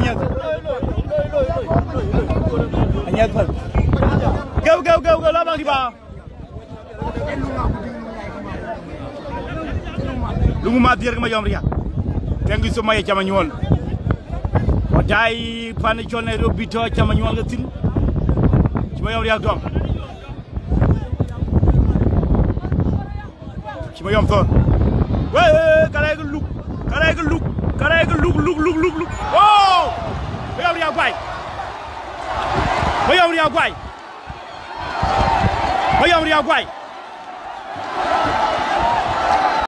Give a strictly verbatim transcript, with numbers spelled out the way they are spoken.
Agnès Agnès Fall gaw gaw gaw gaw la bang di ba lungu ma dir ma yom riya tengi so maye chama ñol o dai pan chone robito chama ñol ga tin ci ma yom riya dom ci ma yom ton we kala ga luk kala ga luk kala ga luk luk luk luk luk oh ma yom riya bay ma yom riya bay ma yom riya bay